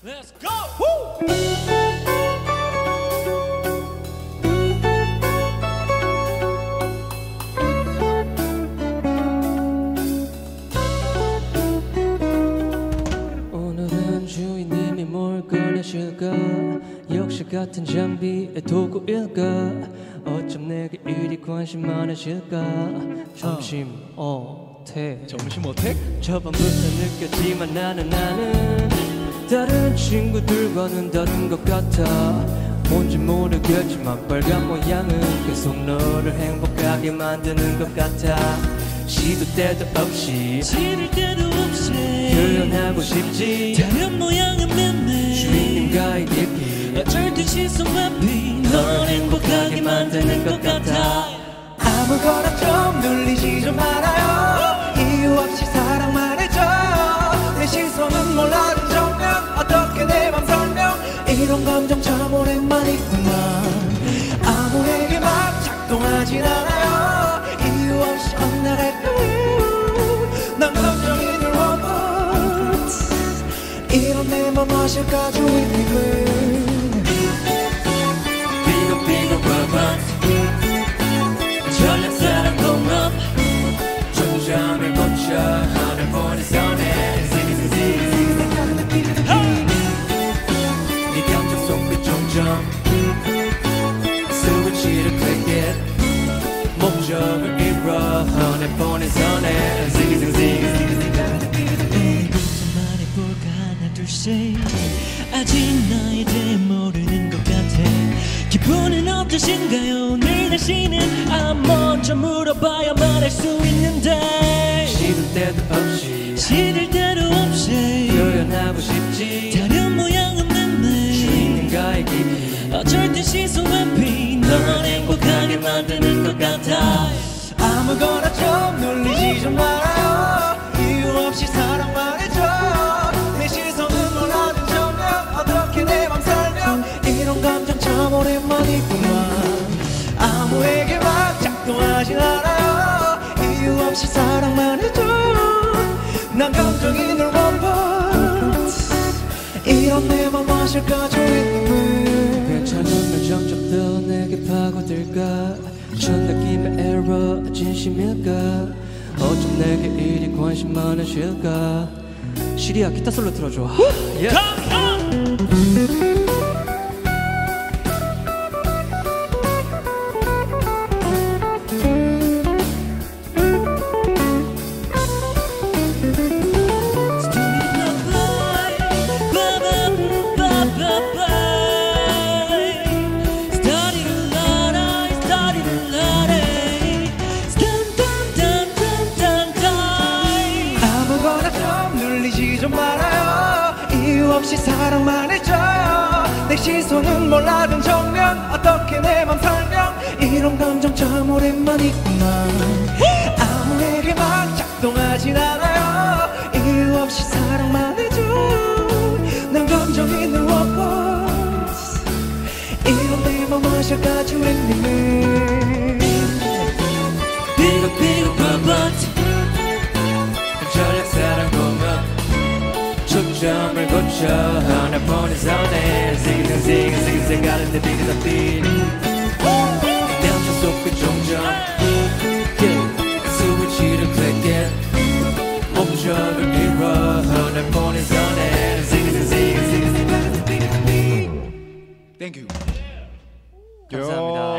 Let's go! Woo! 오늘은 주인님이 뭘 꺼내실까? 역시 같은 장비의 도구일까? 어쩜 내게 이리 관심 많으실까? 점심 어택 저번부터 느꼈지만 나는 다른 친구들과는 다른 것 같아. 뭔지 모르겠지만 빨간 모양은 계속 너를 행복하게 만드는 것 같아. 시도 때도 없이 표현하고 싶지. 다른 모양은 맴매 주인님과의 깊이 어쩔 땐 시선 웹이 널 행복하게 만드는 것 같아. 아무거나 좀 눌리지 좀 말아요. 이유 없이 사랑만 해줘. 내 시선은 몰라도 정녕 어떻게 내 맘 설명. 이런 감정 참 오랜만이구만. 아무에게 막 작동하진 않아요. 이유 없이 엇나갈까요. 난 감정이 늘 원본. 이런 내 맘 아실까 주인님은. 전략사랑 공업 점점을 고쳐 하늘 보는 선에 네 감정 속에 점점 스위치를 클릭해 목적을 이뤄 하늘 보는 선에 말해볼까 하나 둘셋. 아직 나에 대해 모르는 것 같아. 기분은 어떠신가요? 늘 다시는 먼저 물어봐야 말할 수 있는데. 시도 때도 없이 시들 때도 없이 표현하고 싶지. 다른 모양은 맴매 주인님과의 깊이 어쩔 땐 시선 웹이 널 행복하게 만드는 것 같아. 아무거나 좀 눌리지 좀 말아요. 이유 없이 사랑만 해줘. 내 시선은 몰라도 정녕 어떻게 내 맘 설명. 이런 감정 참 오랜만이구만. 아무에게 막 작동하진 않아요. 이유 없이 사랑만 해줘. 난 감정이 늘 원본. 이런 내 맘 아실까 주인님은. 괜찮으면 점점 더 내게 파고들까? 첫 느낌의 에러 진심일까? 어쩜 내게 이리 관심 많으실까? 시리야 기타 솔로 틀어줘. 좀 말아요. 이유 없이 사랑만 해줘. 내 시선은 몰라도 정녕 어떻게 내 맘 설명. 이런 감정 참 오랜만이구만. 아무에게 막 작동하진 않아요. 이유 없이 사랑만 해줘. 난 감정이 늘 원본. 이런 내 맘 아실까 주인님은. 비겁 전략사랑 공업 초점을 고쳐 하나 보는 선에 지그지그 가는데 비그다 비 감정 속에 점점 스위치를 클릭해 목적을 이뤄 하나 보는 선에 지그지그 가는데 비그다 비. 땡큐. 감사합니다.